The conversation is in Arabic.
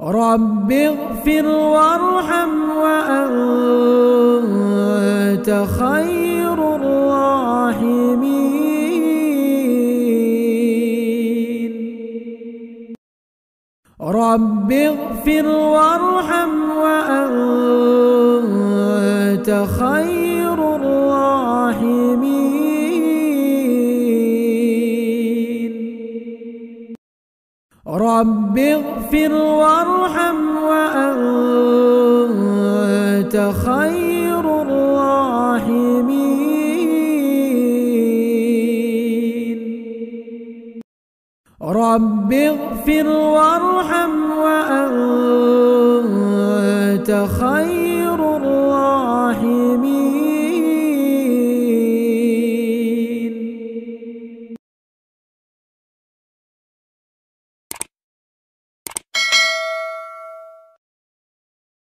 رب اغفر وارحم وأنت خير الراحمين. رب اغفر وارحم وأنت خير الراحمين. رب اغفر وارحم وأنت خير الراحمين. رب اغفر وارحم وأنت